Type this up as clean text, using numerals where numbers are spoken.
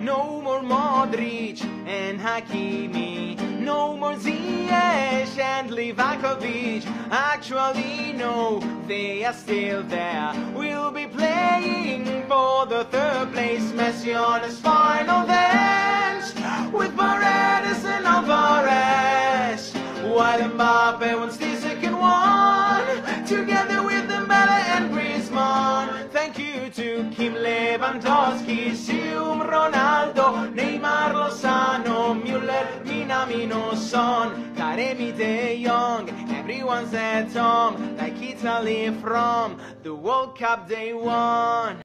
No more Modric and Hakimi. No more Ziyech and Livakovic. Actually, no, they are still there. We'll be playing for the third place. Messi on his final dance with Paredes and Alvarez, while Mbappe wants the second one, together with Dembele and Griezmann. Thank you to Kim, Lewandowski, Sium, Ronaldo, Neymar, Lozano, Müller, Minamino, Son, Taremi, De Jong. Everyone's at home, like Italy from the World Cup they won.